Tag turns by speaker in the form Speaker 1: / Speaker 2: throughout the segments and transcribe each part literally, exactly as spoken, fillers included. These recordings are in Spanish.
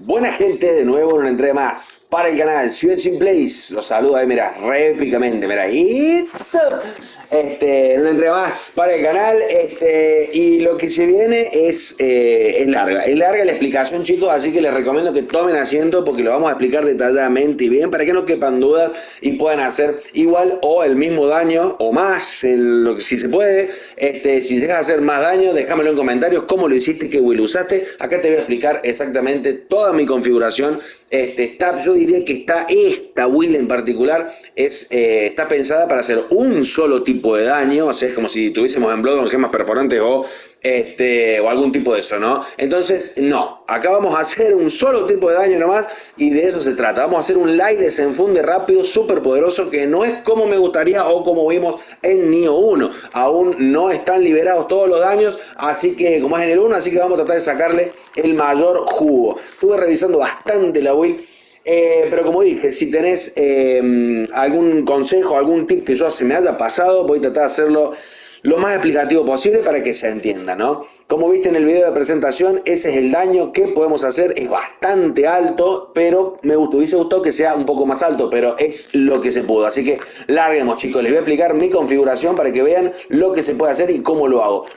Speaker 1: Buena gente, de nuevo en una entrega más para el canal Ciudad Sin Place. Los saluda, mira, réplicamente, mira, y este, una entrega más para el canal, este, y lo que se viene es, eh, es larga, es larga la explicación, chicos, así que les recomiendo que tomen asiento porque lo vamos a explicar detalladamente y bien para que no quepan dudas y puedan hacer igual o el mismo daño o más, el, lo que, si se puede. Este, si llegas a hacer más daño, déjamelo en comentarios cómo lo hiciste, qué will usaste. Acá te voy a explicar exactamente toda mi configuración. Este, está, yo diría que está esta will en particular es, eh, está pensada para hacer un solo tipo de daño, o sea, es como si tuviésemos en Bloodborne gemas perforantes o, este, o algún tipo de eso, ¿no? Entonces, no, acá vamos a hacer un solo tipo de daño nomás y de eso se trata. Vamos a hacer un light desenfunde rápido, súper poderoso, que no es como me gustaría o como vimos en Nioh uno. Aún no están liberados todos los daños, así que como es en el uno, así que vamos a tratar de sacarle el mayor jugo. Estuve revisando bastante la build. Eh, pero como dije, si tenés eh, algún consejo, algún tip que yo se me haya pasado, voy a tratar de hacerlo lo más explicativo posible para que se entienda, ¿no? Como viste en el video de presentación, ese es el daño que podemos hacer, es bastante alto, pero me gustó, hubiese gustado que sea un poco más alto, pero es lo que se pudo. Así que larguemos, chicos, les voy a explicar mi configuración para que vean lo que se puede hacer y cómo lo hago.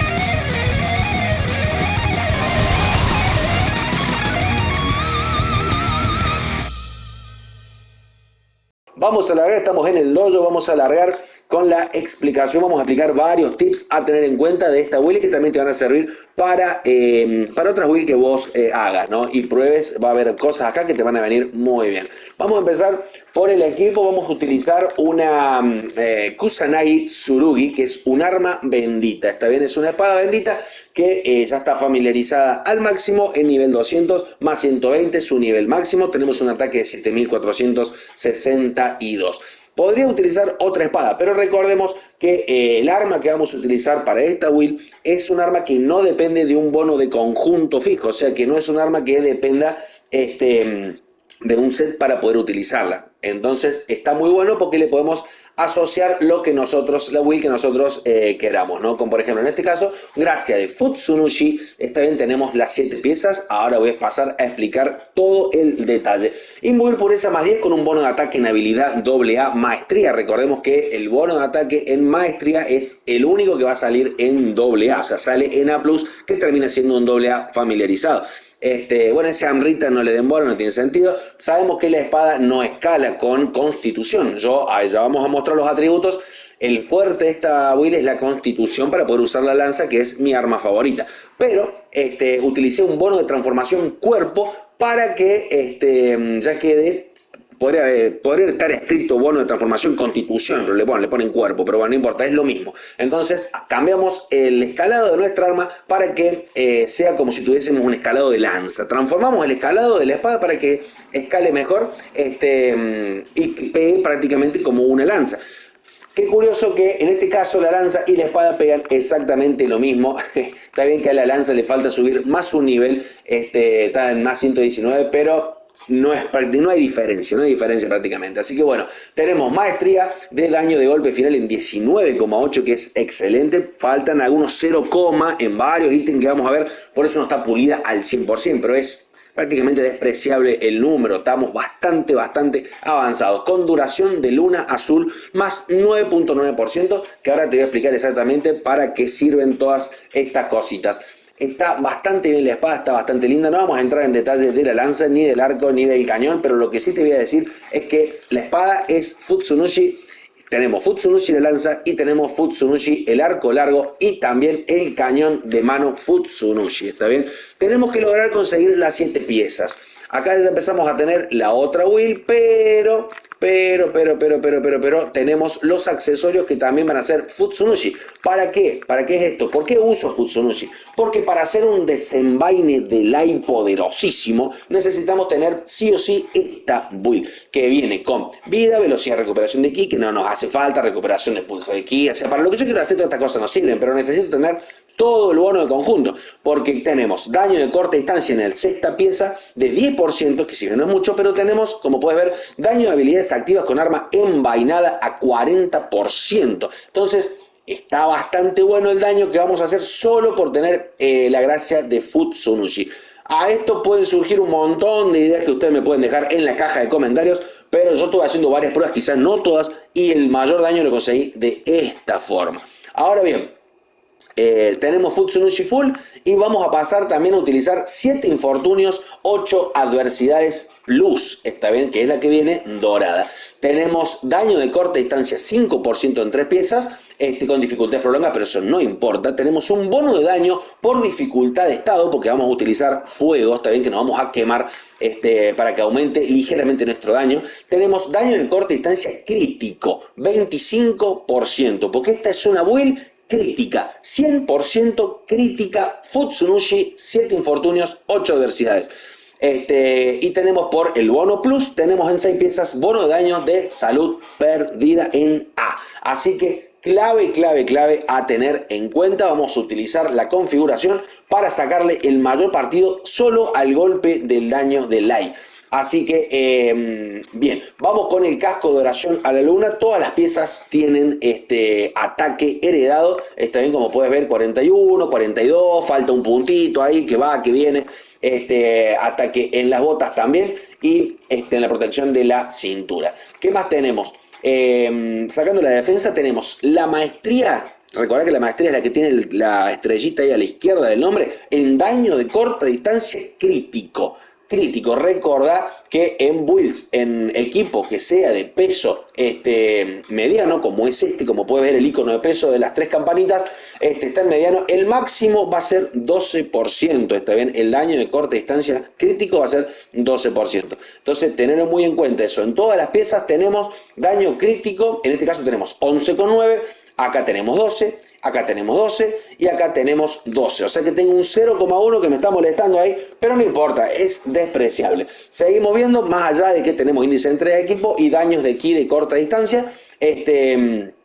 Speaker 1: Vamos a alargar, estamos en el dojo, vamos a alargar con la explicación, vamos a explicar varios tips a tener en cuenta de esta build que también te van a servir para, eh, para otras builds que vos eh, hagas, ¿no? Y pruebes, va a haber cosas acá que te van a venir muy bien. Vamos a empezar por el equipo, vamos a utilizar una eh, Kusanagi Tsurugi, que es un arma bendita, está bien, es una espada bendita que eh, ya está familiarizada al máximo en nivel doscientos más ciento veinte, su nivel máximo, tenemos un ataque de siete mil cuatrocientos sesenta y dos. Podría utilizar otra espada, pero recordemos que eh, el arma que vamos a utilizar para esta build es un arma que no depende de un bono de conjunto fijo, o sea que no es un arma que dependa este, de un set para poder utilizarla. Entonces está muy bueno porque le podemos asociar lo que nosotros, la build que nosotros eh, queramos, ¿no? Como por ejemplo en este caso, gracias de Futsunushi, esta vez tenemos las siete piezas. Ahora voy a pasar a explicar todo el detalle. Imbuir pureza más diez con un bono de ataque en habilidad doble A maestría. Recordemos que el bono de ataque en maestría es el único que va a salir en doble A, o sea, sale en A plus, que termina siendo un doble A familiarizado. Este, bueno, ese Amrita no le den bola, no tiene sentido. Sabemos que la espada no escala con constitución. Yo, ya vamos a mostrar los atributos. El fuerte de esta build es la constitución para poder usar la lanza, que es mi arma favorita. Pero este, utilicé un bono de transformación cuerpo para que este, ya quede... Podría, eh, podría estar escrito bono de transformación constitución, pero le, bueno, le ponen cuerpo, pero bueno, no importa, es lo mismo. Entonces cambiamos el escalado de nuestra arma para que eh, sea como si tuviésemos un escalado de lanza. Transformamos el escalado de la espada para que escale mejor este, y pegue prácticamente como una lanza. Qué curioso que en este caso la lanza y la espada pegan exactamente lo mismo. Está bien que a la lanza le falta subir más un nivel, este, está en más ciento diecinueve, pero... No, es, no hay diferencia, no hay diferencia prácticamente. Así que bueno, tenemos maestría de daño de golpe final en diecinueve coma ocho, que es excelente. Faltan algunos cero, en varios ítems que vamos a ver, por eso no está pulida al cien por ciento, pero es prácticamente despreciable el número. Estamos bastante, bastante avanzados. Con duración de luna azul más nueve punto nueve por ciento, que ahora te voy a explicar exactamente para qué sirven todas estas cositas. Está bastante bien la espada, está bastante linda. No vamos a entrar en detalles de la lanza, ni del arco, ni del cañón, pero lo que sí te voy a decir es que la espada es Futsunushi. Tenemos Futsunushi la lanza y tenemos Futsunushi el arco largo y también el cañón de mano Futsunushi, ¿está bien? Tenemos que lograr conseguir las siete piezas. Acá ya empezamos a tener la otra build, pero... Pero, pero, pero, pero, pero, pero, tenemos los accesorios que también van a ser Futsunushi. ¿Para qué? ¿Para qué es esto? ¿Por qué uso Futsunushi? Porque para hacer un desenvaine de light poderosísimo, necesitamos tener sí o sí esta build, que viene con vida, velocidad, recuperación de ki, que no nos hace falta, recuperación de pulso de ki. O sea, para lo que yo quiero hacer, todas estas cosas no sirven, pero necesito tener todo el bono de conjunto, porque tenemos daño de corta distancia en el sexta pieza de diez por ciento, que si bien no es mucho, pero tenemos, como puedes ver, daño de habilidades activas con arma envainada a cuarenta por ciento. Entonces, está bastante bueno el daño que vamos a hacer solo por tener eh, la gracia de Futsunushi. A esto pueden surgir un montón de ideas que ustedes me pueden dejar en la caja de comentarios, pero yo estuve haciendo varias pruebas, quizás no todas, y el mayor daño lo conseguí de esta forma. Ahora bien, Eh, tenemos Futsunushi Full y vamos a pasar también a utilizar siete infortunios, ocho adversidades plus, está bien, que es la que viene dorada. Tenemos daño de corta distancia cinco por ciento en tres piezas, este, con dificultad prolongada, pero eso no importa. Tenemos un bono de daño por dificultad de estado, porque vamos a utilizar fuego, está bien, que nos vamos a quemar este, para que aumente ligeramente nuestro daño. Tenemos daño de corta distancia crítico, veinticinco por ciento, porque esta es una build crítica, cien por ciento crítica, Futsunushi, siete infortunios, ocho adversidades. Este, y tenemos por el bono plus, tenemos en seis piezas bono de daño de salud perdida en A. Así que clave, clave, clave a tener en cuenta. Vamos a utilizar la configuración para sacarle el mayor partido solo al golpe del daño de Lai. Así que, eh, bien, vamos con el casco de oración a la luna. Todas las piezas tienen este ataque heredado. Está bien, como puedes ver, cuarenta y uno, cuarenta y dos, falta un puntito ahí que va, que viene. Este ataque en las botas también y este, en la protección de la cintura. ¿Qué más tenemos? Eh, sacando la defensa tenemos la maestría. Recordad que la maestría es la que tiene la estrellita ahí a la izquierda del nombre. En daño de corta distancia crítico. Crítico, recordá que en builds, en equipo que sea de peso este, mediano, como es este, como puede ver el icono de peso de las tres campanitas, este, está en mediano, el máximo va a ser doce por ciento, está bien, el daño de corta distancia crítico va a ser doce por ciento. Entonces, tenerlo muy en cuenta eso. En todas las piezas tenemos daño crítico, en este caso tenemos once coma nueve, acá tenemos doce, acá tenemos doce y acá tenemos doce. O sea que tengo un cero coma uno que me está molestando ahí, pero no importa, es despreciable. Seguimos viendo, más allá de que tenemos índice de entrega de equipo y daños de ki de corta distancia, este...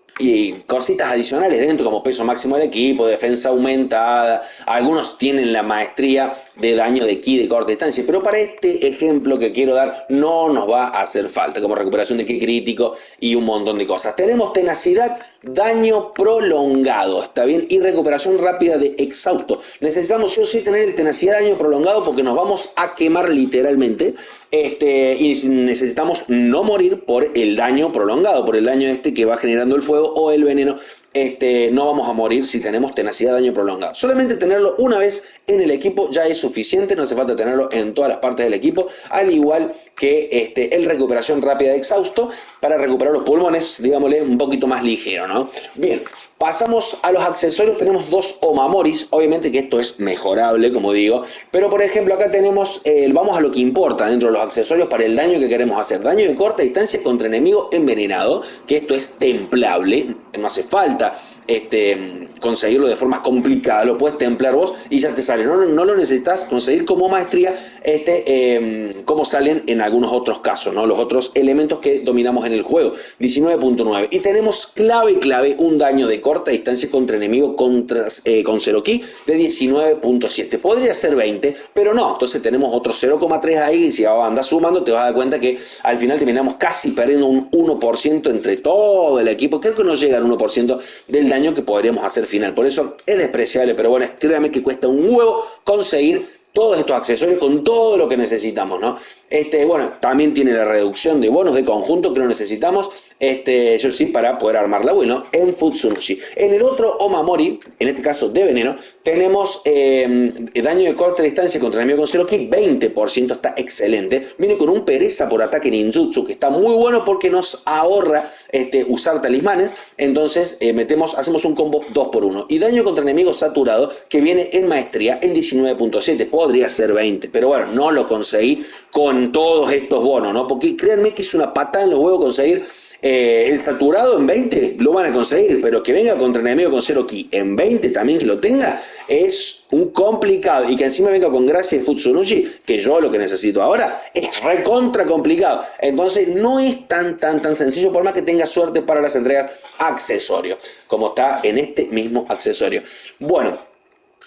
Speaker 1: y cositas adicionales dentro como peso máximo del equipo, defensa aumentada, algunos tienen la maestría de daño de ki de corta distancia, pero para este ejemplo que quiero dar no nos va a hacer falta, como recuperación de ki crítico y un montón de cosas. Tenemos tenacidad, daño prolongado, ¿está bien? Y recuperación rápida de exhausto. Necesitamos sí o sí tener el tenacidad, daño prolongado porque nos vamos a quemar literalmente. Este, y necesitamos no morir por el daño prolongado, por el daño este que va generando el fuego o el veneno. Este, no vamos a morir si tenemos tenacidad, daño prolongado. Solamente tenerlo una vez en el equipo ya es suficiente, no hace falta tenerlo en todas las partes del equipo, al igual que este, el recuperación rápida de exhausto para recuperar los pulmones, digámosle, un poquito más ligero, ¿no? Bien, pasamos a los accesorios, tenemos dos Omamoris, obviamente que esto es mejorable, como digo, pero por ejemplo acá tenemos, eh, vamos a lo que importa dentro de los accesorios para el daño que queremos hacer, daño de corta distancia contra enemigo envenenado, que esto es templable, no hace falta este, conseguirlo de forma complicada, lo puedes templar vos y ya te sale, no, no lo necesitas conseguir como maestría, este, eh, como salen en algunos otros casos, ¿no? Los otros elementos que dominamos en el juego, diecinueve punto nueve, y tenemos clave, clave, un daño de corta distancia contra enemigo contra, eh, con cero ki de diecinueve punto siete, podría ser veinte, pero no, entonces tenemos otro cero coma tres ahí y si andas sumando te vas a dar cuenta que al final terminamos casi perdiendo un uno por ciento entre todo el equipo, creo que no llega al uno por ciento del daño que podríamos hacer final, por eso es despreciable, pero bueno, créanme que cuesta un huevo conseguir todos estos accesorios con todo lo que necesitamos, ¿no? Este, bueno, también tiene la reducción de bonos de conjunto que no necesitamos, este, yo sí, para poder armar la build, ¿no? En Futsunushi. En el otro Omamori, en este caso de veneno, tenemos eh, daño de corta distancia contra enemigo con cero ki, veinte por ciento, está excelente. Viene con un pereza por ataque ninjutsu, que está muy bueno porque nos ahorra este, usar talismanes, entonces eh, metemos, hacemos un combo dos por uno. Y daño contra enemigo saturado, que viene en maestría en diecinueve punto siete, podría ser veinte, pero bueno, no lo conseguí con todos estos bonos, ¿no? Porque créanme que es una patada en los huevos conseguir eh, el saturado en veinte, lo van a conseguir, pero que venga contra enemigo con cero ki en veinte también que lo tenga, es un complicado, y que encima venga con gracia de Futsunushi, que yo lo que necesito ahora es recontra complicado, entonces no es tan tan tan sencillo, por más que tenga suerte para las entregas accesorios, como está en este mismo accesorio. Bueno,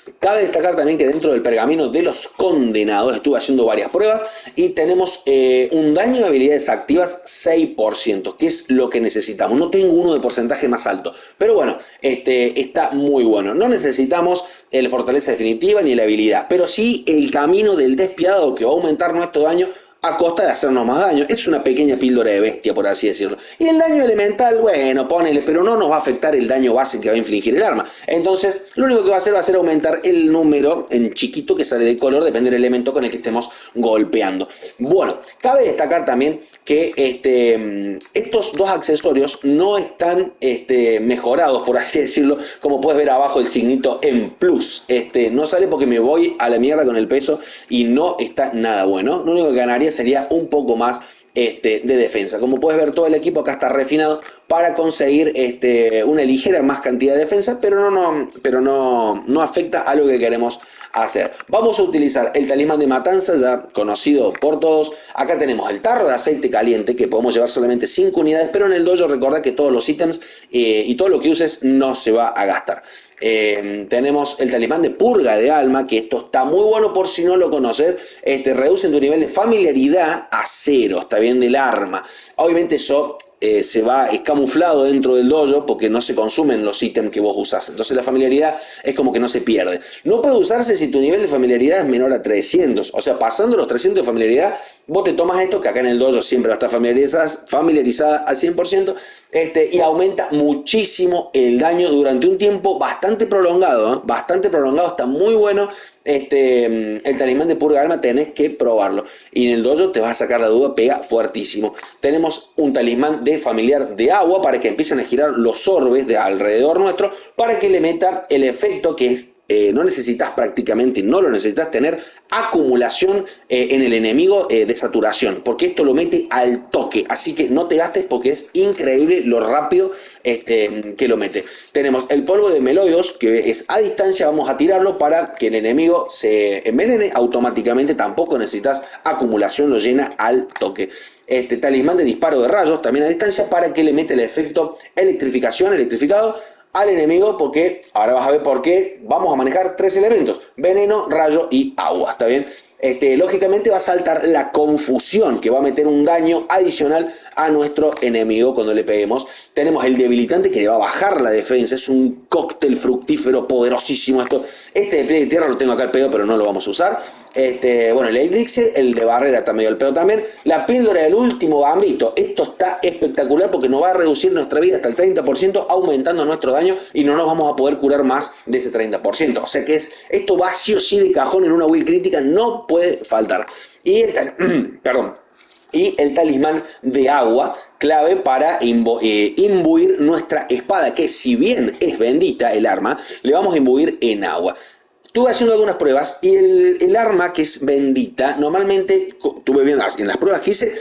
Speaker 1: Cabe destacar también que dentro del pergamino de los condenados estuve haciendo varias pruebas y tenemos eh, un daño de habilidades activas seis por ciento, que es lo que necesitamos. No tengo uno de porcentaje más alto, pero bueno, este, está muy bueno. No necesitamos el fortaleza definitiva ni la habilidad, pero sí el camino del despiadado que va a aumentar nuestro daño a costa de hacernos más daño. Es una pequeña píldora de bestia, por así decirlo. Y el daño elemental, bueno, ponele, pero no nos va a afectar el daño base que va a infligir el arma. Entonces, lo único que va a hacer va a ser aumentar el número en chiquito que sale de color, depende del elemento con el que estemos golpeando. Bueno, cabe destacar también que este, estos dos accesorios no están este, mejorados, por así decirlo, como puedes ver abajo el signito en plus. Este, no sale porque me voy a la mierda con el peso y no está nada bueno. Lo único que ganaría sería un poco más este, de defensa. Como puedes ver, todo el equipo acá está refinado para conseguir este, una ligera más cantidad de defensa, pero no, no, pero no, no afecta a lo que queremos hacer. Vamos a utilizar el talismán de matanza, ya conocido por todos. Acá tenemos el tarro de aceite caliente, que podemos llevar solamente cinco unidades, pero en el dojo recuerda que todos los ítems eh, y todo lo que uses no se va a gastar. Eh, tenemos el talismán de purga de alma, que esto está muy bueno por si no lo conoces. Este, reduce tu nivel de familiaridad a cero, está bien, del arma. Obviamente eso eh, se va escamuflado dentro del dojo porque no se consumen los ítems que vos usás. Entonces la familiaridad es como que no se pierde. No puede usarse si tu nivel de familiaridad es menor a trescientos. O sea, pasando los trescientos de familiaridad, vos te tomas esto, que acá en el dojo siempre va a estar familiarizada, familiarizada al cien por ciento, este, y aumenta muchísimo el daño durante un tiempo bastante prolongado, ¿eh? Bastante prolongado, está muy bueno. Este, el talismán de purga alma tenés que probarlo. Y en el dojo te vas a sacar la duda, pega fuertísimo. Tenemos un talismán de familiar de agua para que empiecen a girar los orbes de alrededor nuestro, para que le meta el efecto que es Eh, no necesitas prácticamente, no lo necesitas tener acumulación eh, en el enemigo eh, de saturación, porque esto lo mete al toque, así que no te gastes porque es increíble lo rápido este, que lo mete. Tenemos el polvo de meloidos, que es a distancia, vamos a tirarlo para que el enemigo se envenene automáticamente, tampoco necesitas acumulación, lo llena al toque. Este talismán de disparo de rayos, también a distancia, para que le mete el efecto electrificación, electrificado, al enemigo, porque ahora vas a ver por qué vamos a manejar tres elementos: veneno, rayo y agua, ¿está bien? Este, lógicamente va a saltar la confusión, que va a meter un daño adicional a nuestro enemigo cuando le peguemos. Tenemos el debilitante, que le va a bajar la defensa, es un cóctel fructífero poderosísimo esto. Este de pliegue de tierra lo tengo acá al pedo, pero no lo vamos a usar. Este, bueno, el elixir, el de barrera está medio al pedo también. La píldora del último gambito, esto está espectacular porque nos va a reducir nuestra vida hasta el treinta por ciento, aumentando nuestro daño, y no nos vamos a poder curar más de ese treinta por ciento. O sea que es, esto va sí o sí de cajón en una build crítica, no puede faltar. Y el, perdón, y el talismán de agua, clave para imbu eh, imbuir nuestra espada, que si bien es bendita el arma, le vamos a imbuir en agua. Estuve haciendo algunas pruebas y el, el arma que es bendita, normalmente, estuve viendo en las pruebas que hice,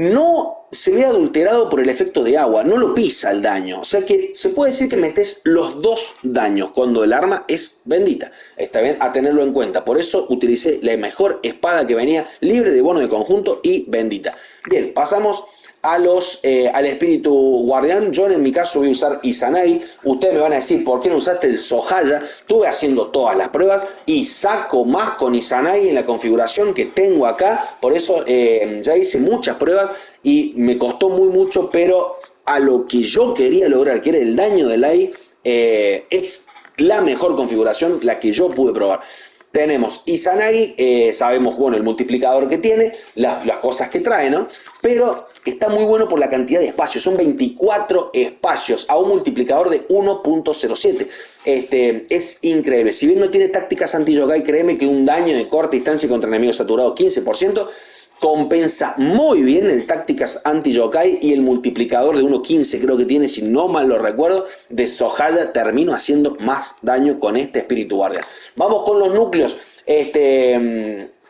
Speaker 1: no se ve adulterado por el efecto de agua, no lo pisa el daño. O sea que se puede decir que metes los dos daños cuando el arma es bendita. Está bien, a tenerlo en cuenta. Por eso utilicé la mejor espada que venía, libre de bono de conjunto y bendita. Bien, pasamos a los, eh, al espíritu guardián. Yo en mi caso voy a usar Izanagi. Ustedes me van a decir, ¿por qué no usaste el Sohaya? Estuve haciendo todas las pruebas y saco más con Izanagi en la configuración que tengo acá. Por eso eh, ya hice muchas pruebas y me costó muy mucho, pero a lo que yo quería lograr, que era el daño del A I, eh, es la mejor configuración, la que yo pude probar. Tenemos Izanagi, eh, sabemos, bueno, el multiplicador que tiene, las, las cosas que trae, ¿no? Pero está muy bueno por la cantidad de espacios, son veinticuatro espacios a un multiplicador de uno punto cero siete. Este, es increíble. Si bien no tiene tácticas anti-yokai, créeme que un daño de corta distancia contra enemigos saturado quince por ciento, compensa muy bien el tácticas anti-yokai, y el multiplicador de uno punto quince creo que tiene, si no mal lo recuerdo, de Sohaya. Termino haciendo más daño con este espíritu guardián. Vamos con los núcleos. Este,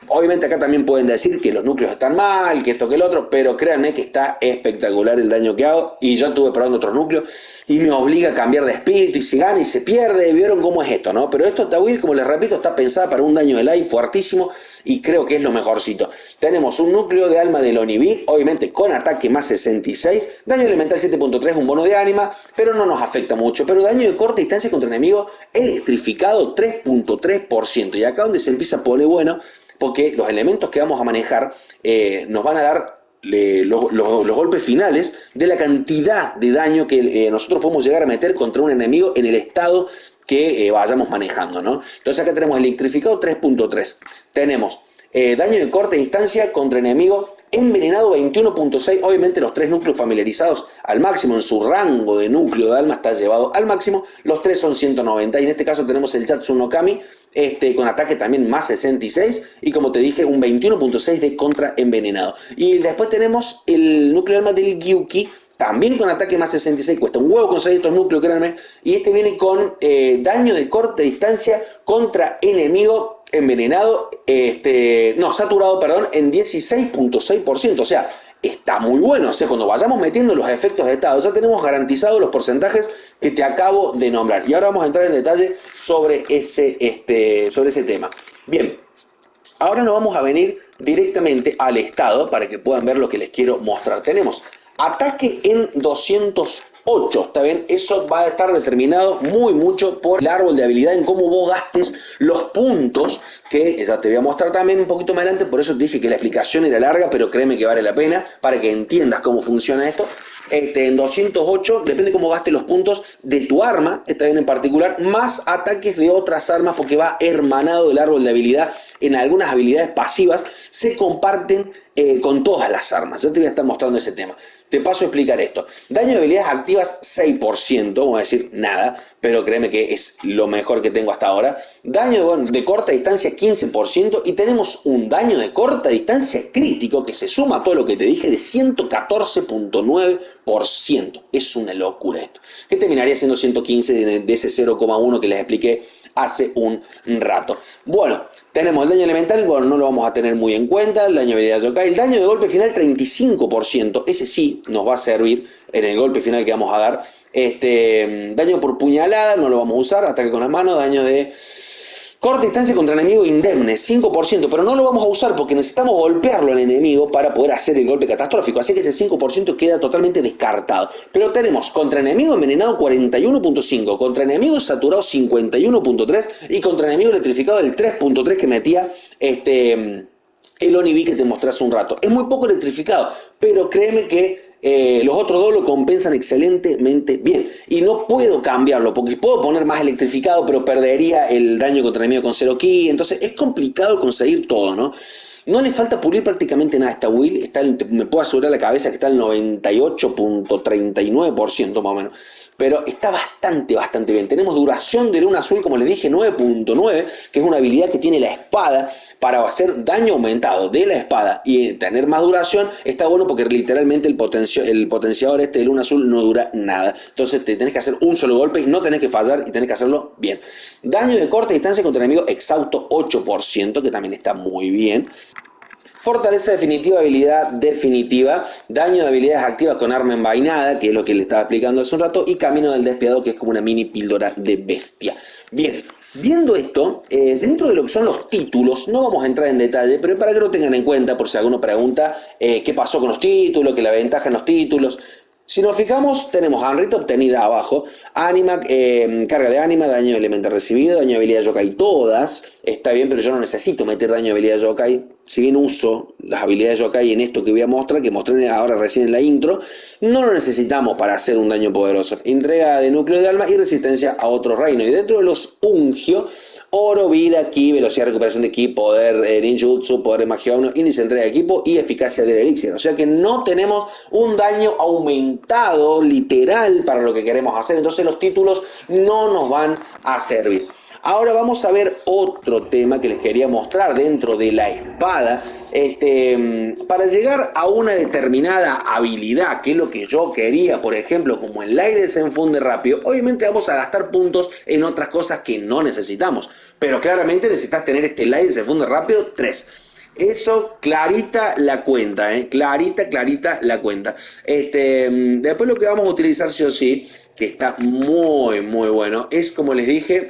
Speaker 1: Obviamente acá también pueden decir que los núcleos están mal, que esto que el otro, pero créanme que está espectacular el daño que hago y ya estuve probando otros núcleos y me obliga a cambiar de espíritu y se gana y se pierde, vieron cómo es esto, ¿no? Pero esto, esta build, como les repito, está pensada para un daño de life fuertísimo y creo que es lo mejorcito. Tenemos un núcleo de alma del Onibi, obviamente con ataque más sesenta y seis, daño elemental siete punto tres, un bono de ánima, pero no nos afecta mucho, pero daño de corta distancia contra enemigo electrificado tres punto tres por ciento y acá donde se empieza a poner bueno, porque los elementos que vamos a manejar eh, nos van a dar eh, los, los, los golpes finales de la cantidad de daño que eh, nosotros podemos llegar a meter contra un enemigo en el estado que eh, vayamos manejando, ¿no? Entonces acá tenemos electrificado tres punto tres, tenemos eh, daño de corta distancia contra enemigo envenenado veintiuno punto seis, obviamente los tres núcleos familiarizados al máximo, en su rango de núcleo de alma está llevado al máximo, los tres son ciento noventa y en este caso tenemos el Jatsu no Kami este, con ataque también más sesenta y seis y como te dije un veintiuno punto seis de contra envenenado. Y después tenemos el núcleo de alma del Gyuki, también con ataque más sesenta y seis, cuesta un huevo conseguir estos núcleos, créanme, y este viene con eh, daño de corta distancia contra enemigo envenenado, este, no, saturado, perdón, en dieciséis punto seis por ciento, o sea, está muy bueno, o sea, cuando vayamos metiendo los efectos de estado, ya tenemos garantizados los porcentajes que te acabo de nombrar, y ahora vamos a entrar en detalle sobre ese, este, sobre ese tema. Bien, ahora nos vamos a venir directamente al estado para que puedan ver lo que les quiero mostrar. Tenemos ataque en doscientos ocho, ¿está bien? Eso va a estar determinado muy mucho por el árbol de habilidad, en cómo vos gastes los puntos, que ya te voy a mostrar también un poquito más adelante, por eso te dije que la explicación era larga, pero créeme que vale la pena para que entiendas cómo funciona esto. Este, en doscientos ocho, depende cómo gastes los puntos de tu arma, está bien en particular, más ataques de otras armas, porque va hermanado el árbol de habilidad. En algunas habilidades pasivas se comparten eh, con todas las armas. Ya te voy a estar mostrando ese tema. Te paso a explicar esto. Daño de habilidades activas seis por ciento, vamos a decir nada, pero créeme que es lo mejor que tengo hasta ahora. Daño de, bueno, de corta distancia quince por ciento y tenemos un daño de corta distancia crítico que se suma a todo lo que te dije de ciento catorce punto nueve por ciento. Es una locura esto. Que terminaría siendo ciento quince de ese cero coma uno que les expliqué hace un rato. Bueno, tenemos el daño elemental, bueno, no lo vamos a tener muy en cuenta, el daño de habilidad yokai, el daño de golpe final treinta y cinco por ciento, ese sí nos va a servir en el golpe final que vamos a dar. Este, daño por puñalada, no lo vamos a usar, ataque con las manos, daño de corta distancia contra enemigo indemne, cinco por ciento, pero no lo vamos a usar porque necesitamos golpearlo al enemigo para poder hacer el golpe catastrófico, así que ese cinco por ciento queda totalmente descartado. Pero tenemos contra enemigo envenenado cuarenta y uno punto cinco, contra enemigo saturado cincuenta y uno punto tres y contra enemigo electrificado el tres punto tres que metía este, el Onibi que te mostré hace un rato. Es muy poco electrificado, pero créeme que Eh, los otros dos lo compensan excelentemente bien. Y no puedo cambiarlo, porque puedo poner más electrificado, pero perdería el daño contra enemigo con cero ki. Entonces es complicado conseguir todo, ¿no? No le falta pulir prácticamente nada a esta build. Está el, me puedo asegurar la cabeza que está el noventa y ocho punto treinta y nueve por ciento más o menos. Pero está bastante, bastante bien. Tenemos duración de luna azul, como les dije, nueve punto nueve, que es una habilidad que tiene la espada para hacer daño aumentado de la espada y tener más duración. Está bueno porque literalmente el, potencio, el potenciador este de luna azul no dura nada. Entonces te tenés que hacer un solo golpe y no tenés que fallar y tenés que hacerlo bien. Daño de corta distancia contra enemigo exhausto ocho por ciento, que también está muy bien. Fortaleza definitiva, habilidad definitiva, daño de habilidades activas con arma envainada, que es lo que le estaba explicando hace un rato, y camino del despiadado, que es como una mini píldora de bestia. Bien, viendo esto, eh, dentro de lo que son los títulos, no vamos a entrar en detalle, pero para que lo tengan en cuenta, por si alguno pregunta eh, qué pasó con los títulos, qué la ventaja en los títulos. Si nos fijamos, tenemos Anrita obtenida abajo, ánima, eh, carga de ánima, daño de elemento recibido, daño de habilidad yokai, todas, está bien, pero yo no necesito meter daño de habilidad yokai, si bien uso las habilidades yokai en esto que voy a mostrar, que mostré ahora recién en la intro, no lo necesitamos para hacer un daño poderoso. Entrega de núcleo de alma y resistencia a otro reino, y dentro de los Ungio, oro, vida, ki, velocidad de recuperación de ki, poder eh, ninjutsu, poder de magia uno, índice de entrega de equipo y eficacia del elixir. O sea que no tenemos un daño aumentado literal para lo que queremos hacer. Entonces los títulos no nos van a servir. Ahora vamos a ver otro tema que les quería mostrar dentro de la espada. Este, para llegar a una determinada habilidad, que es lo que yo quería, por ejemplo, como el aire desenfunde rápido, obviamente vamos a gastar puntos en otras cosas que no necesitamos. Pero claramente necesitas tener este aire desenfunde rápido tres. Eso, clarita la cuenta, ¿eh? Clarita, clarita la cuenta. Este, después lo que vamos a utilizar sí o sí, que está muy, muy bueno, es como les dije,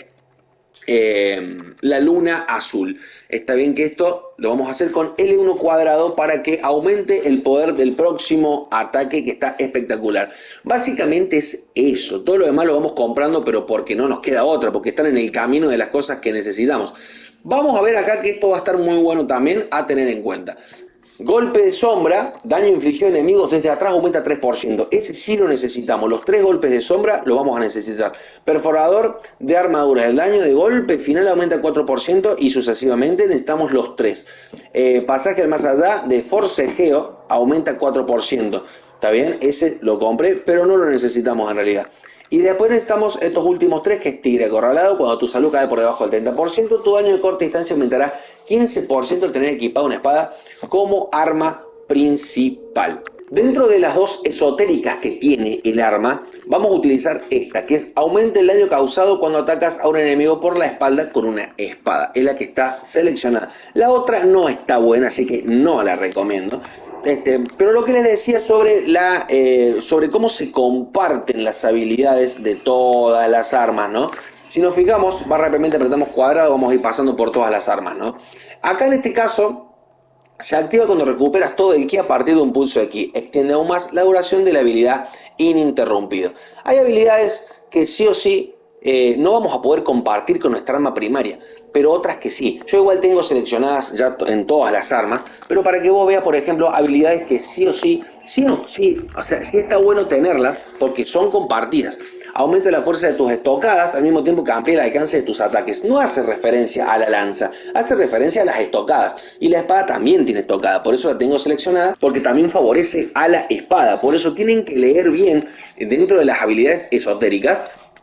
Speaker 1: eh, la luna azul. Está bien que esto lo vamos a hacer con L uno cuadrado para que aumente el poder del próximo ataque, que está espectacular. Básicamente es eso. Todo lo demás lo vamos comprando, pero porque no nos queda otra, porque están en el camino de las cosas que necesitamos. Vamos a ver acá que esto va a estar muy bueno también a tener en cuenta. Golpe de sombra, daño infligido a enemigos desde atrás aumenta tres por ciento. Ese sí lo necesitamos. Los tres golpes de sombra lo vamos a necesitar. Perforador de armadura. El daño de golpe final aumenta cuatro por ciento y sucesivamente necesitamos los tres. Eh, pasaje al más allá de forcejeo aumenta cuatro por ciento. ¿Está bien? Ese lo compré, pero no lo necesitamos en realidad. Y después necesitamos estos últimos tres, que es tigre acorralado. Cuando tu salud cae por debajo del treinta por ciento, tu daño de corta distancia aumentará quince por ciento al tener equipada una espada como arma principal. Dentro de las dos esotéricas que tiene el arma, vamos a utilizar esta, que es aumenta el daño causado cuando atacas a un enemigo por la espalda con una espada. Es la que está seleccionada. La otra no está buena, así que no la recomiendo. Este, pero lo que les decía sobre, la, eh, sobre cómo se comparten las habilidades de todas las armas, ¿no? Si nos fijamos, barra P mente apretamos cuadrado, vamos a ir pasando por todas las armas, ¿no? Acá en este caso, se activa cuando recuperas todo el ki a partir de un pulso de ki. Extiende aún más la duración de la habilidad ininterrumpido. Hay habilidades que sí o sí eh, no vamos a poder compartir con nuestra arma primaria, pero otras que sí. Yo igual tengo seleccionadas ya en todas las armas, pero para que vos veas, por ejemplo, habilidades que sí o sí, sí o sí, o sea, sí está bueno tenerlas porque son compartidas. Aumenta la fuerza de tus estocadas al mismo tiempo que amplía el alcance de tus ataques. No hace referencia a la lanza, hace referencia a las estocadas. Y la espada también tiene estocada, por eso la tengo seleccionada, porque también favorece a la espada. Por eso tienen que leer bien dentro de las habilidades esotéricas.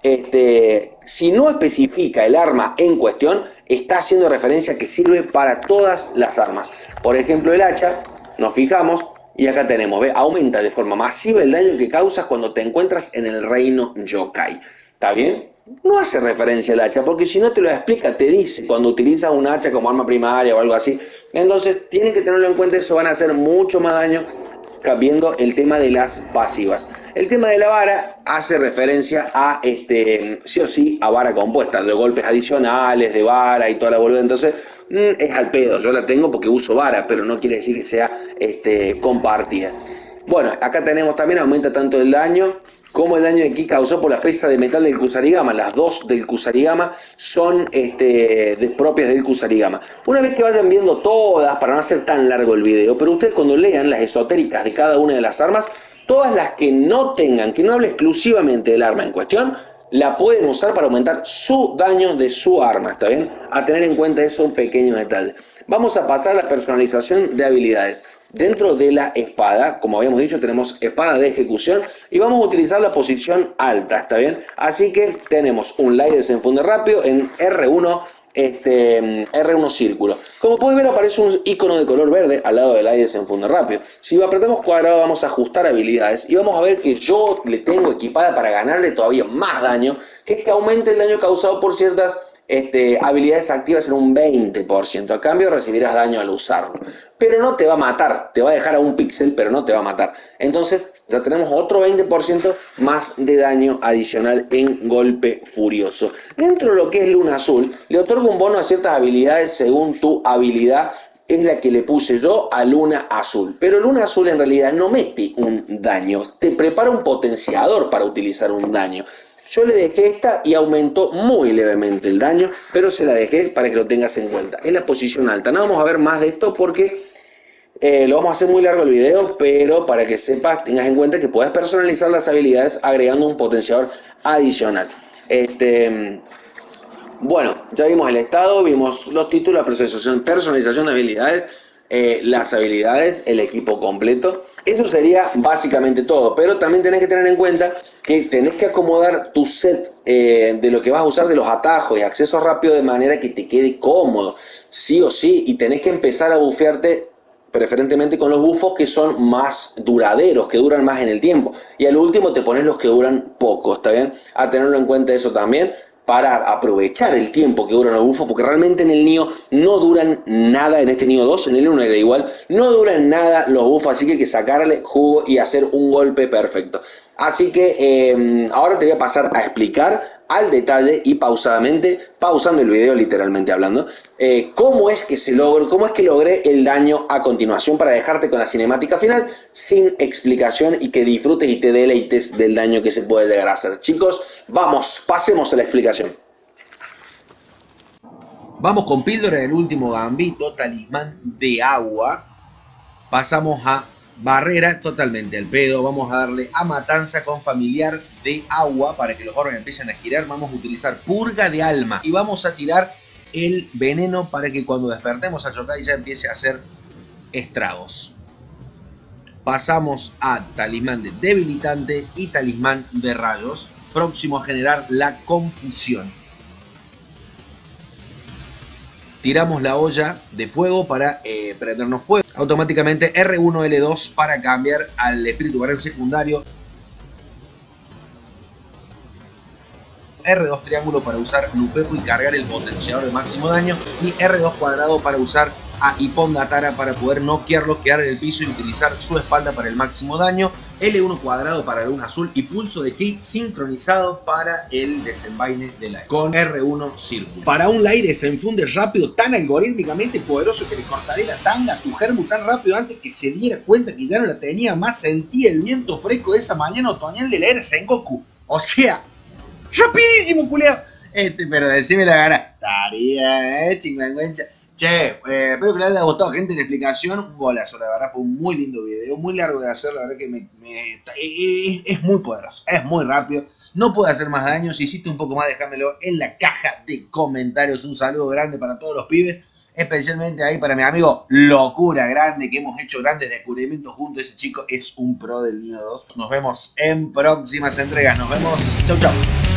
Speaker 1: Este, si no especifica el arma en cuestión, está haciendo referencia a que sirve para todas las armas. Por ejemplo, el hacha, nos fijamos, y acá tenemos, ¿ve? Aumenta de forma masiva el daño que causas cuando te encuentras en el reino yokai. ¿Está bien? No hace referencia al hacha, porque si no te lo explica, te dice cuando utilizas un hacha como arma primaria o algo así. Entonces tienen que tenerlo en cuenta, eso van a hacer mucho más daño viendo el tema de las pasivas. El tema de la vara hace referencia a, este, sí o sí, a vara compuesta, de golpes adicionales, de vara y toda la boluda. Entonces, mmm, es al pedo. Yo la tengo porque uso vara, pero no quiere decir que sea este, compartida. Bueno, acá tenemos también, aumenta tanto el daño como el daño de ki causado por la pieza de metal del Kusarigama. Las dos del Kusarigama son este, de, propias del Kusarigama. Una vez que vayan viendo todas, para no hacer tan largo el video, pero ustedes cuando lean las esotéricas de cada una de las armas, todas las que no tengan, que no hable exclusivamente del arma en cuestión, la pueden usar para aumentar su daño de su arma, ¿está bien? A tener en cuenta eso, un pequeño detalle. Vamos a pasar a la personalización de habilidades. Dentro de la espada, como habíamos dicho, tenemos espada de ejecución y vamos a utilizar la posición alta, ¿está bien? Así que tenemos un light desenfunde rápido en R uno, este, R uno círculo. Como puedes ver, aparece un icono de color verde al lado del light desenfunde rápido. Si apretamos cuadrado, vamos a ajustar habilidades y vamos a ver que yo le tengo equipada para ganarle todavía más daño, que es que aumente el daño causado por ciertas Este, habilidades activas en un veinte por ciento. A cambio recibirás daño al usarlo. Pero no te va a matar. Te va a dejar a un píxel, pero no te va a matar. Entonces ya tenemos otro veinte por ciento más de daño adicional en golpe furioso. Dentro de lo que es luna azul, le otorga un bono a ciertas habilidades según tu habilidad. Es la que le puse yo a luna azul. Pero luna azul en realidad no mete un daño. Te prepara un potenciador para utilizar un daño. Yo le dejé esta y aumentó muy levemente el daño, pero se la dejé para que lo tengas en cuenta. Es la posición alta. No vamos a ver más de esto porque eh, lo vamos a hacer muy largo el video, pero para que sepas, tengas en cuenta que puedes personalizar las habilidades agregando un potenciador adicional. Este, bueno, ya vimos el estado, vimos los títulos, la personalización, personalización de habilidades. Eh, las habilidades, el equipo completo. Eso sería básicamente todo, pero también tenés que tener en cuenta que tenés que acomodar tu set eh, de lo que vas a usar de los atajos y accesos rápidos de manera que te quede cómodo, sí o sí, y tenés que empezar a bufearte preferentemente con los bufos que son más duraderos, que duran más en el tiempo, y al último te pones los que duran poco, ¿está bien? A tenerlo en cuenta eso también. para aprovechar el tiempo que duran los bufos, porque realmente en el Nioh no duran nada, en este Nioh dos, en el uno era igual, no duran nada los bufos, así que hay que sacarle jugo y hacer un golpe perfecto. Así que eh, ahora te voy a pasar a explicar al detalle y pausadamente, pausando el video literalmente hablando, eh, cómo es que se logró, cómo es que logré el daño a continuación para dejarte con la cinemática final sin explicación y que disfrutes y te deleites del daño que se puede llegar a hacer. Chicos, vamos, pasemos a la explicación.
Speaker 2: Vamos con píldora del último gambito, talismán de agua. Pasamos a barrera totalmente al pedo. Vamos a darle a matanza con familiar de agua para que los órganos empiecen a girar. Vamos a utilizar purga de alma y vamos a tirar el veneno para que cuando despertemos a Yokai ya empiece a hacer estragos. Pasamos a talismán de debilitante y talismán de rayos, próximo a generar la confusión. Tiramos la olla de fuego para eh, prendernos fuego. Automáticamente R uno L dos para cambiar al espíritu varón secundario. R dos triángulo para usar Nupepu y cargar el potenciador de máximo daño. Y R dos cuadrado para usar a Ipongatara para poder noquearlo, quedar en el piso y utilizar su espalda para el máximo daño. L uno cuadrado para luna azul y pulso de ki sincronizado para el desenvaine del aire. Con R uno círculo. Para un Lai desenfunde rápido tan algorítmicamente poderoso que le cortaré la tanga a tu germu tan rápido antes que se diera cuenta que ya no la tenía más. Sentí el viento fresco de esa mañana otoñal de leer Sengoku. O sea, rapidísimo, culeo. Este, pero decime la gana. Tarea, eh, chingüengüencha. Che, eh, espero que les haya gustado, gente, la explicación. Un golazo, la verdad, fue un muy lindo video, muy largo de hacer, la verdad que me, me, es, es muy poderoso, es muy rápido, no puede hacer más daño. Si hiciste un poco más, déjamelo en la caja de comentarios. Un saludo grande para todos los pibes, especialmente ahí para mi amigo Locura Grande, que hemos hecho grandes descubrimientos juntos. Ese chico es un pro del Nioh dos. Nos vemos en próximas entregas, nos vemos, chau chau.